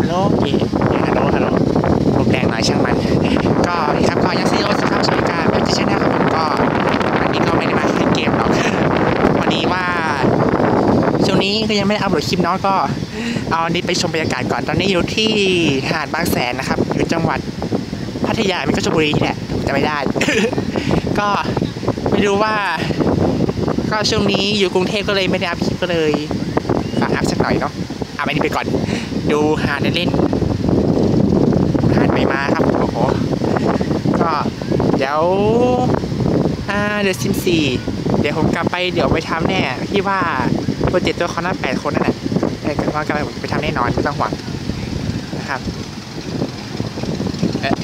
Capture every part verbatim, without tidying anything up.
ลเย่ฮัลโหลฮัลโหลลมแรงหน่อยช่างมันก็นี่ครับก็ยังซีโอสครับสวัสดีครับเป็นจิชแนลครับผมก็วันนี้ก็ไม่ได้มาเล่นเกมหรอกวันนี้ว่าช่วงนี้ก็ยังไม่ได้อัปโหลดคลิปเนาะก็เอาอันนี้ไปชมบรรยากาศก่อนตอนนี้อยู่ที่หาดบางแสนนะครับอยู่จังหวัดพัทยาไม่ก็ชลบุรีแหละจะไม่ได้ ก็ไม่รู้ว่าก็ช่วงนี้อยู่กรุงเทพก็เลยไม่ได้อัพคลิปก็เลยฝากอัพสักหน่อยเนาะเอาไปนี่ไปก่อนดูหาดเล่นหาดใบมาครับโอ้โหก็เดี๋ยวอ่าเดี๋ยวซิมสี่เดี๋ยวผมกลับไปเดี๋ยวไปทำแน่ที่ว่าโปรเจกต์ตัวคอนนัทแปดคนนั่นแหละว่ากลับไปทำแน่นอนไม่ต้องห่วงนะครับเอ๊ะ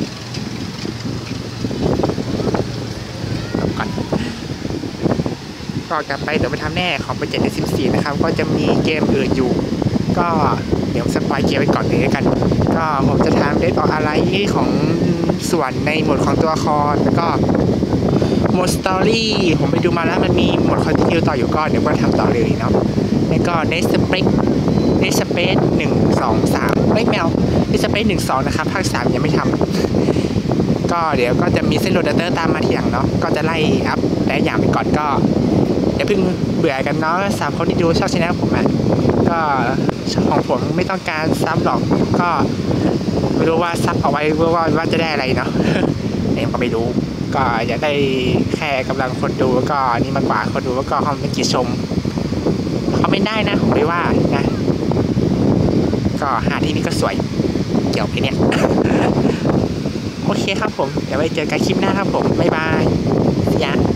ก่อนก็กลับไปเดี๋ยวไปทำแน่ของโปรเจกต์ในซิมสี่นะครับก็จะมีเกมอื่นอยู่ก็เดี๋ยวสปอยเกมไว้ก่อนเลยกันก็ผมจะทำเดทออกอะไรของส่วนในหมวดของตัวละครแล้วก็โหมดสตอรี่ผมไปดูมาแล้วมันมีโหมดคอนติเนียต่ออยู่ก็เดี๋ยวก็ทำต่อเลยเนาะแล้วก็เนสเปกเนสเปซหนึ่งสองสามไม่แมวเนสเปซหนึ่งสองนะครับภาคสามยังไม่ทำก็เดี๋ยวก็จะมีเส้นโรเดเตอร์ตามมาทีหลังเนาะก็จะไล่อัพแต่อย่างไปก่อนก็อย่าเพิ่งเบื่อกันเนาะสามคนที่ดูชอบช่องผมอ่ะก็ของผมไม่ต้องการซับหรอกก็ไม่รู้ว่าซับเอาไว้เพื่อว่าว่าจะได้อะไรเนาะเองก็ไม่รู้ก็อยากได้แค่กำลังคนดูก็นี่มากกว่าคนดูก็คอมเมนต์กี่ชมเขาไม่ได้นะผมไม่ว่านะก็หาที่นี่ก็สวยเกี่ยวไปเนี่ย โอเคครับผมเดี๋ยวไว้เจอกันคลิปหน้าครับผมบ๊ายบายยะ